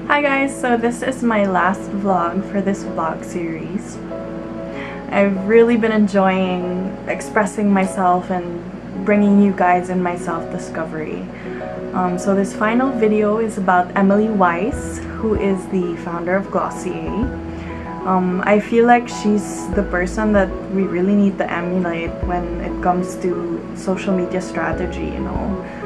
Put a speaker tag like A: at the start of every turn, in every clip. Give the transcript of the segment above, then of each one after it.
A: Hi guys, so this is my last vlog for this vlog series. I've really been enjoying expressing myself and bringing you guys in my self-discovery. So this final video is about Emily Weiss, who is the founder of Glossier. I feel like she's the person that we really need to emulate when it comes to social media strategy, you know.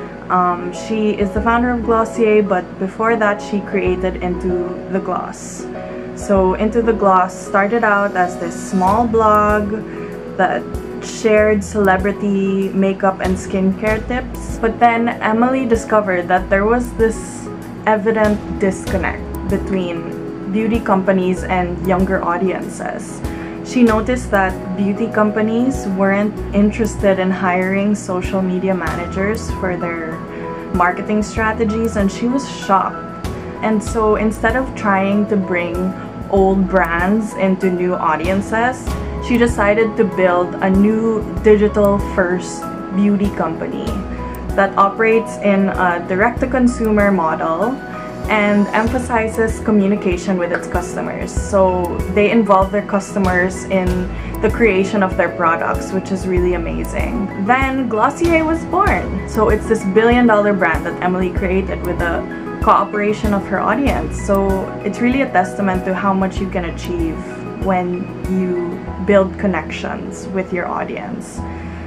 A: She is the founder of Glossier, but before that she created Into the Gloss. So Into the Gloss started out as this small blog that shared celebrity makeup and skincare tips. But then Emily discovered that there was this evident disconnect between beauty companies and younger audiences. She noticed that beauty companies weren't interested in hiring social media managers for their marketing strategies, and she was shocked. And so instead of trying to bring old brands into new audiences, she decided to build a new digital-first beauty company that operates in a direct-to-consumer model and emphasizes communication with its customers. So they involve their customers in the creation of their products, which is really amazing. Then Glossier was born. So it's this billion-dollar brand that Emily created with the cooperation of her audience. So it's really a testament to how much you can achieve when you build connections with your audience.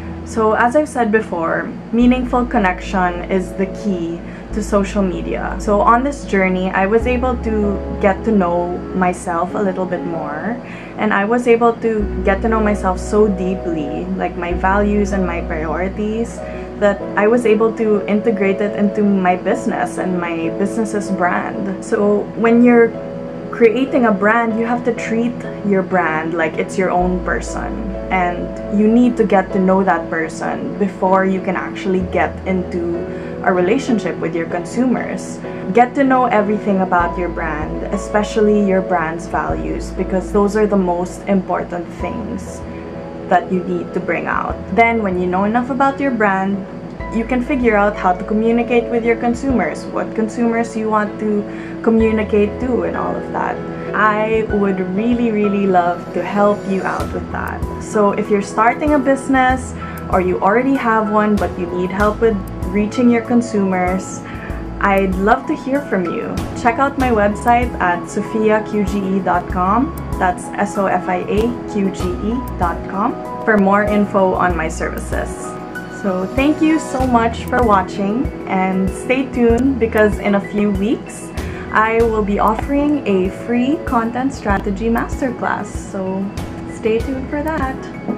A: So as I've said before, meaningful connection is the key to social media. So on this journey, I was able to get to know myself a little bit more, and I was able to get to know myself so deeply, like my values and my priorities, that I was able to integrate it into my business and my business's brand. So when you're creating a brand, you have to treat your brand like it's your own person, and you need to get to know that person before you can actually get into a relationship with your consumers. Get to know everything about your brand, especially your brand's values, because those are the most important things that you need to bring out. Then when you know enough about your brand, you can figure out how to communicate with your consumers, what consumers you want to communicate to, and all of that. I would really love to help you out with that. So if you're starting a business or you already have one but you need help with reaching your consumers, I'd love to hear from you. Check out my website at sofiaqge.com. That's SOFIAQGE.com for more info on my services. So thank you so much for watching, and stay tuned because in a few weeks I will be offering a free content strategy masterclass. So stay tuned for that.